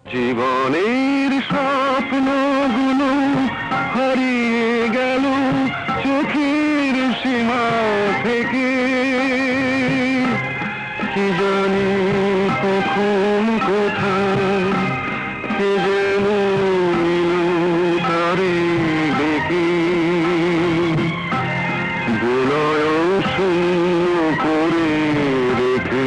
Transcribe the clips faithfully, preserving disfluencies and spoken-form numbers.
জীবনের স্বপ্নগুলো হারিয়ে গেল চোখের সীমা থেকে। কি জানি কখন কোথায় কে যেন এলো তারে ডেকে, বুলয় শূন্য করে রেখে।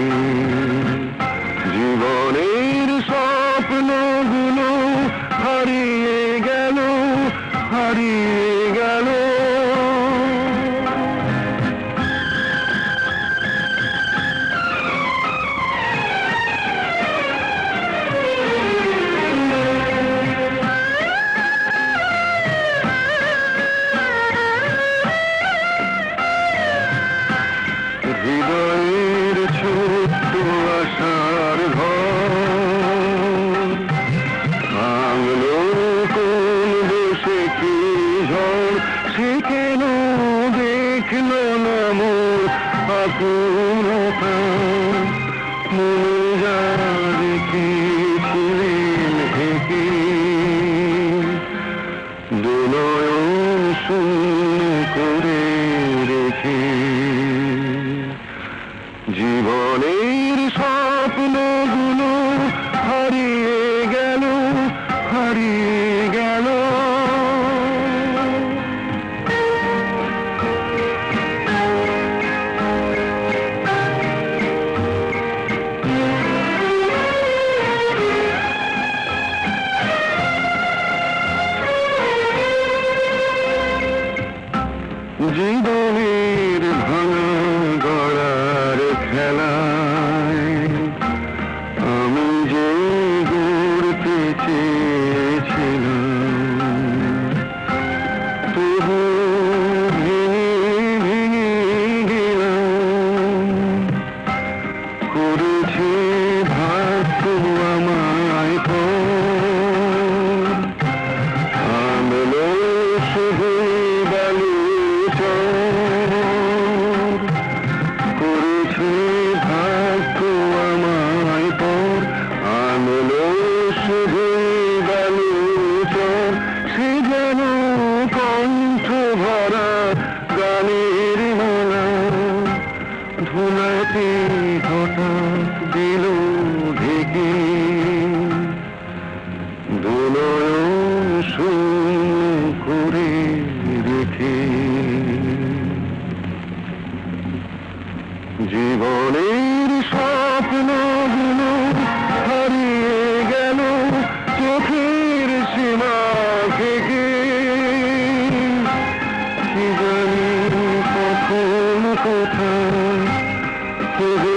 জীবনের স্বপ্নগুলো হারিয়ে গেল, হারিয়ে গেল। হৃদয়ের ছোট্ট আশার ঘর ভাঙলো কোন দেশে কি ঝড়, সে কেন দেখলো না মোর আকুলতা। মনে যা রেখেছিলেন ঢেকে, দুনয়ন শূন্য করে রেখে। জীবনের স্বপ্নগুলো হারিয়ে গেল, হারিয়ে গেল। জীবনের ভাঙা গড়ার খেলায় আমি যে গড়তে চেয়েছিলাম, তবু ভেঙে ভেঙে গেলাম। করেছে ভাগ্য আমায় পর, আনলো শুধু করেছে ভাগ্য আমায় পর, আনলো শুধু বালুচর। সে যেন কণ্ঠ ভরা গানের মালা, ধুলাতে হঠাৎ দিল ঢেকে। দুনয়ন শূন্য করে রেখে। জীবনের স্বপ্নগুলো হারিয়ে গেল চোখের সীমা থেকে। কি জানি কখন কোথায়